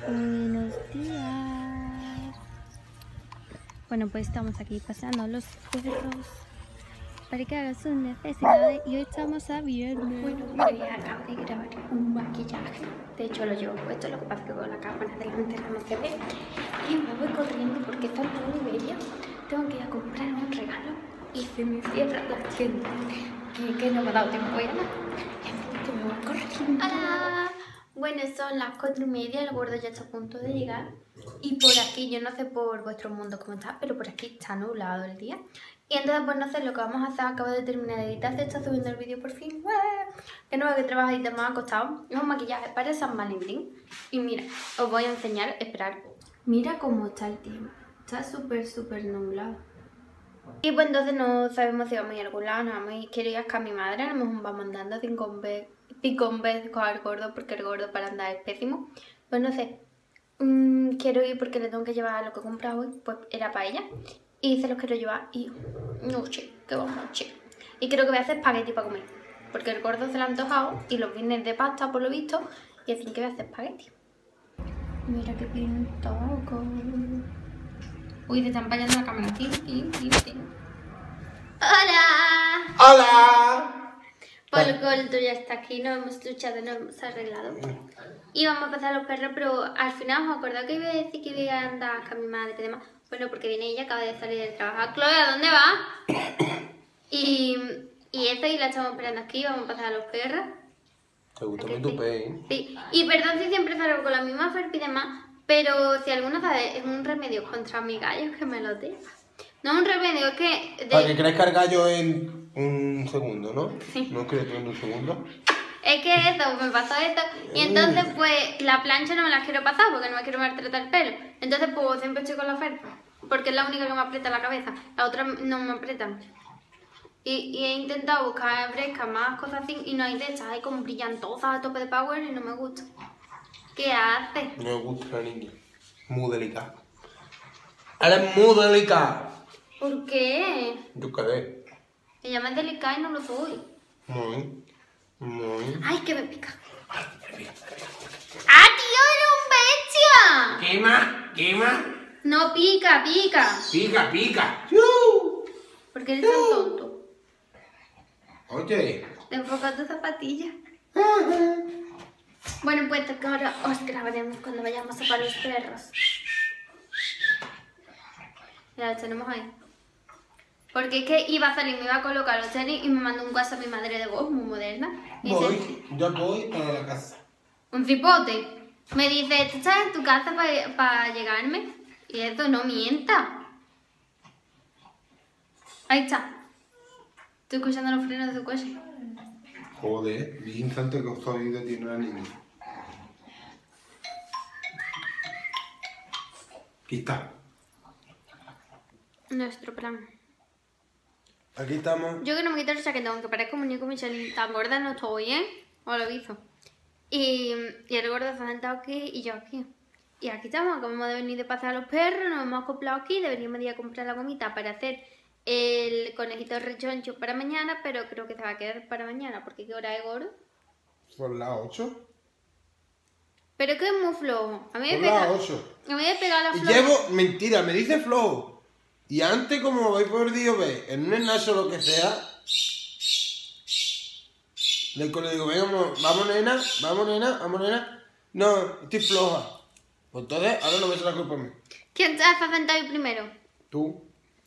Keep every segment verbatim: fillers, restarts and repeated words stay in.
Buenos días. Bueno, pues estamos aquí pasando a los perros para que hagan sus necesidades y hoy estamos a viernes. Bueno, hoy acabo de grabar un maquillaje. De hecho lo llevo puesto, lo que pasa es que con la cámara delantera no se ve. Y me voy corriendo porque son las nueve y media. Tengo que ir a comprar un regalo y se me cierra la tienda. Que, que no me ha dado tiempo ya. Y que me voy corriendo. ¡Hola! Bueno, son las cuatro y media, el gordo ya está a punto de llegar. Y por aquí, yo no sé por vuestro mundo cómo está, pero por aquí está nublado el día. Y entonces, pues no sé, lo que vamos a hacer, acabo de terminar de editar, se está subiendo el vídeo por fin. ¡Ué! Que no veo que trabajadita me ha costado. Es un maquillaje para San Valentín. Y mira, os voy a enseñar, esperar. Mira cómo está el tiempo. Está súper, súper nublado. Y pues entonces no sabemos si vamos a ir a algún lado, no vamos a ir, quiero ir a casa a mi madre, a lo mejor vamos andando cinco veces, cinco veces con el gordo, porque el gordo para andar es pésimo. Pues no sé, mmm, quiero ir porque le tengo que llevar lo que he comprado hoy, pues era para ella. Y se los quiero llevar y no sé, qué vamos a hacer. Y creo que voy a hacer espagueti para comer, porque el gordo se lo ha antojado y los viernes de pasta por lo visto, y así que voy a hacer espagueti. Mira qué pintoco. Uy, te están fallando la cámara. Sí, sí, sí, sí. ¡Hola! ¡Hola! Pues el gordo ya está aquí, nos hemos duchado, nos hemos arreglado. Y vamos a pasar a los perros, pero al final os acordás que iba a decir que iba a andar con mi madre y demás. Bueno, porque viene ella, acaba de salir del trabajo. Chloe, ¿a dónde va? y, y eso, y la estamos esperando aquí, vamos a pasar a los perros. ¿Te gusta mi tupé, eh? Sí, y perdón si siempre salgo con la misma Ferpi y demás. Pero si alguno sabe, es un remedio contra mi gallo, que me lo diga. No es un remedio, es que... De... Para que crezca el gallo en un segundo, ¿no? Sí. ¿No crece en un segundo? Es que eso, me pasó esto. Y entonces, pues, la plancha no me la quiero pasar porque no me quiero maltratar el pelo. Entonces, pues, siempre estoy con la oferta. Porque es la única que me aprieta la cabeza. La otra no me aprieta mucho. Y, y he intentado buscar frescas, más cosas así, y no hay de estas. Hay como brillantosas a tope de power y no me gusta. ¿Qué haces? No me gusta la niña. Muy delicada. Eres muy delicada. ¿Por qué? Yo qué. Ella me es delicada y no lo soy. Muy. Muy. ¡Ay, que me pica! ¡Ah, tío, eres un bestia! Quema, quema. No, pica, pica. Pica, pica. ¡Yu! ¿Por qué eres tan tonto? Oye. Te enfocas tu zapatilla. Bueno, pues ahora os grabaremos cuando vayamos a para los perros. Ya los tenemos ahí. Porque es que iba a salir, me iba a colocar los tenis y me mandó un WhatsApp a mi madre de voz, muy moderna. Y Voy, dice, yo voy para la casa. un cipote. Me dice, ¿tú estás en tu casa para pa llegarme? Y esto no mienta. Ahí está. Estoy escuchando los frenos de su coche. Joder, bien tanto que os oído tiene la niña. Aquí está. Nuestro plan. Aquí estamos. Yo que no me quito el chaquetón, que parezco un muñeco Michelin. Tan gorda no estoy, ¿eh? Os lo aviso. Y, y el gordo se ha sentado aquí y yo aquí. Y aquí estamos, acabamos de venir de pasar a los perros, nos hemos acoplado aquí, deberíamos ir a comprar la gomita para hacer el conejito rechoncho para mañana, pero creo que se va a quedar para mañana, porque ¿qué hora es, gordo? Por las ocho. Pero es que es muy flojo. A mí me Por las pega, ocho. a mí me pega la Y floja. llevo, mentira, me dice flojo. Y antes, como vais por Dios, ve, en un enlace o lo que sea, le le digo, venga, vamos, vamos nena, vamos nena, vamos nena. No, estoy floja. Pues entonces, ahora no me echa la culpa a mí. ¿Quién se ha sentado ahí primero? Tú.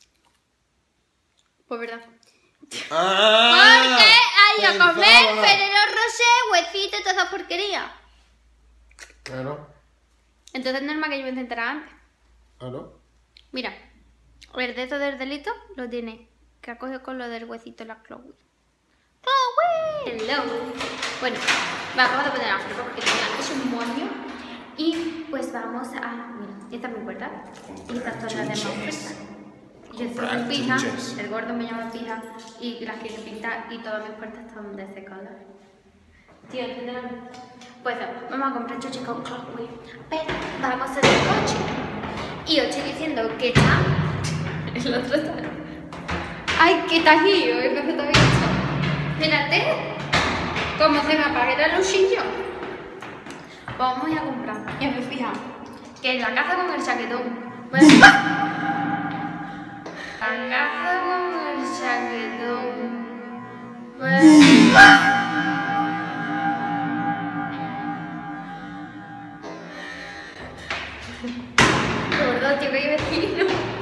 Pues verdad. ¡Ah! Porque hay a pensaba. comer Ferrero Rocher, huesito y toda esa porquería. Claro, Entonces es normal que yo me sentara antes. claro. Mira, el dedo del delito lo tiene que ha cogido con lo del huesito la Chloe. ¡Chloe! Hello. Bueno, vamos a poner la foto porque tenía es un moño. Y pues vamos a... Mira, esta es mi puerta. Y estas son las demás puertas. Yo soy un pija, el gordo me llama pija y las quiere pintar y todas mis puertas son de ese color. Tío, ¿entiendes? Pues vamos a comprar chochi con Chloe. Pero vamos a hacer el coche. Y os estoy diciendo que está... El otro está... ¡Ay, qué tajío! El otro está bien. Espérate. ¿Cómo se me apaga el lucillo? vamos a ir a comprar. Y me fija que en la caja con el chaquetón. Bueno, la caja con el chaquetón. Bueno. Gordo, tío, que hay vecino.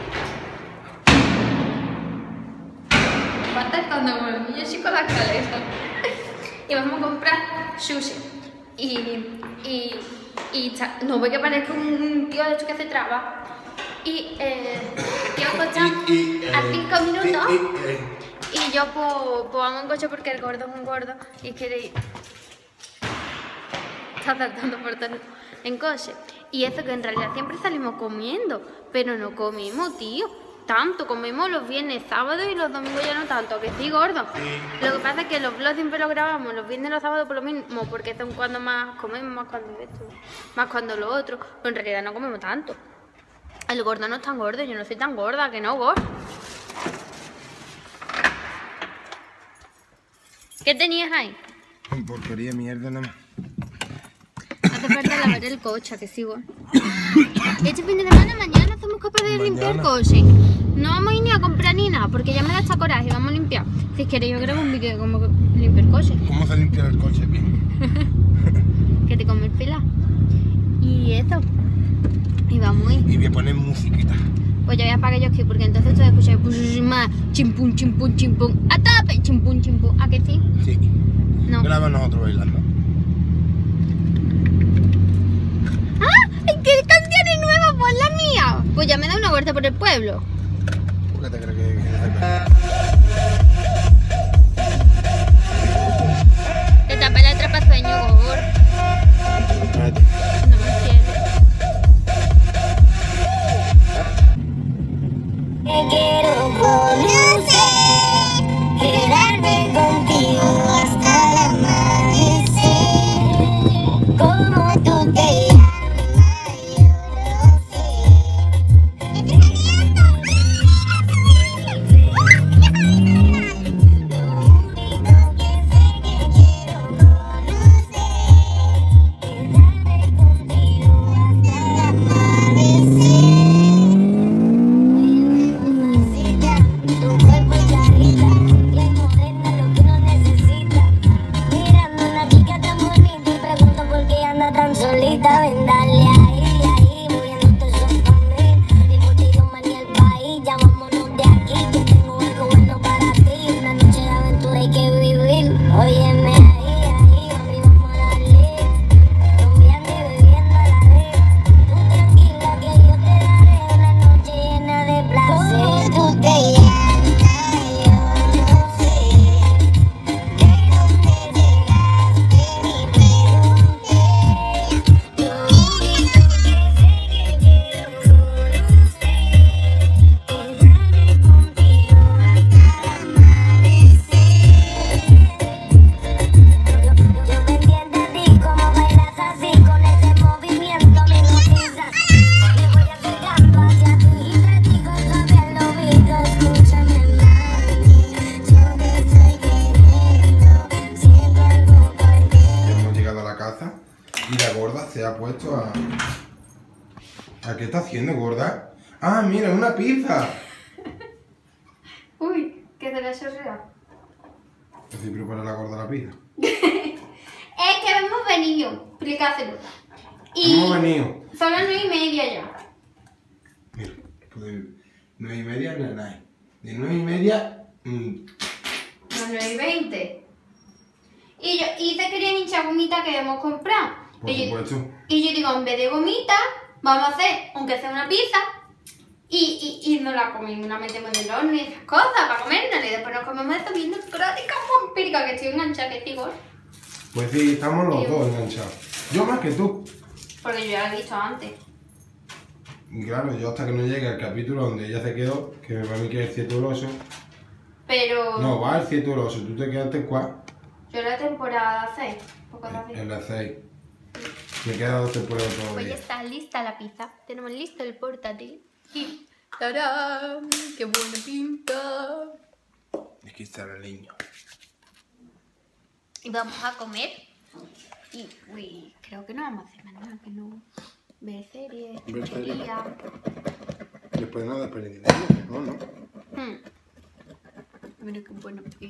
Va a estar estando con el niño chico en la escalera. Y vamos a comprar sushi. Y, y, y no ve que parezca un tío de hecho que se traba. Y eh, tío coche a cinco minutos. Y yo pues, pues vamos en coche porque el gordo es un gordo y quiere ir. Está saltando por todo en coche. Y eso que en realidad siempre salimos comiendo, pero no comimos, tío. Tanto, comemos los viernes, sábados y los domingos ya no tanto, que sí, gordo. Sí. Lo que pasa es que los vlogs siempre los grabamos los viernes y los sábados por lo mismo, porque son cuando más comemos, más cuando esto, más cuando lo otro. Pero en realidad no comemos tanto. El gordo no es tan gordo, yo no soy tan gorda, que no, gordo. ¿Qué tenías ahí? Porquería, mierda, nada más. Hace falta lavar el coche, que sí, gordo. Este fin de semana, mañana somos capaces de limpiar el coche. No vamos a ir ni a comprar ni nada, porque ya me da hasta coraje, vamos a limpiar. Si queréis yo grabo un vídeo de cómo limpio el coche. ¿Cómo se limpia el coche bien? Que te come el pela. Y eso. Y vamos a ir. Y voy a poner musiquita. Pues yo voy a apagar yo aquí, porque entonces tú escuchas más chimpum, chimpum, chimpum. A tope, chimpum, chimpum. ¿A que sí? Sí. No. Graba nosotros bailando. ¿Qué canciones nuevas? Pues la mía. Pues ya me da una vuelta por el pueblo. ¿Por qué te crees que, que te tapa el atrapasueño, Gogor? No me entiendes. Te quiero conocer, quedarme contigo hasta el amanecer. Como tú te ¿A qué está haciendo, gorda? ¡Ah, mira, una pizza! Uy, que te la he chorreado. ¿Así prepara la gorda la pizza? Es que hemos venido, explicárselo. Y hemos venido. son las nueve y media ya. Mira, pues de nueve y media no hay nada. De nueve y media... Mmm. Las nueve y veinte. Y yo, y te querían hinchar gomita que hemos comprado. Por y supuesto. Yo, y yo digo, en vez de gomita, vamos a hacer, aunque sea una pizza, y, y, y nos la comemos, la metemos en el horno y esas cosas para comernos. Y después nos comemos esto viendo crónica vampírica, que estoy enganchada, que digo. Pues sí, estamos los Digo. dos enganchados. Yo más que tú. Porque yo ya lo he dicho antes. Y claro, yo hasta que no llegue al capítulo donde ella se quedó, que para mí que es el cierto del oso. Pero... No, va el cierto del oso, tú te quedaste en cuál. Yo la temporada seis, poco así. En la seis. Me queda dos temporadas Pues ya todavía. está lista la pizza. Tenemos listo el portátil. Y ¡tarán! ¡Qué buena pinta! Aquí está el niño. Y vamos a comer. Y uy, creo que no vamos a hacer más nada, que no ver series, Ver series. tonterías. Después de nada, pero dinero, no, no. Hmm. Mira qué bueno. Y...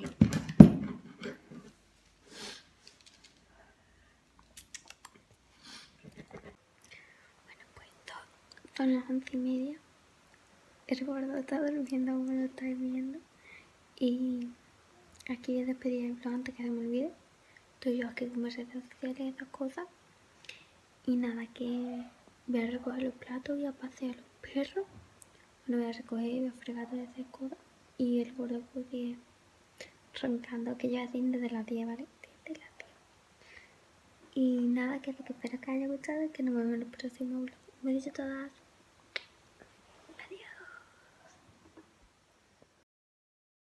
Bueno, pues to- son las once y media. El gordo está durmiendo como lo estáis viendo. Y aquí voy a despedir el vlog antes que se me olvide. Estoy yo aquí con mis redes sociales y esas cosas. Y nada, que voy a recoger los platos, voy a pasear a los perros. Bueno, voy a recoger, voy a fregar todas esas cosas. Y el gordo puede roncando, que lleva así desde las diez, ¿vale? Desde las diez. Y nada, que lo que espero que haya gustado y que nos vemos en el próximo vlog. Un besito a todas.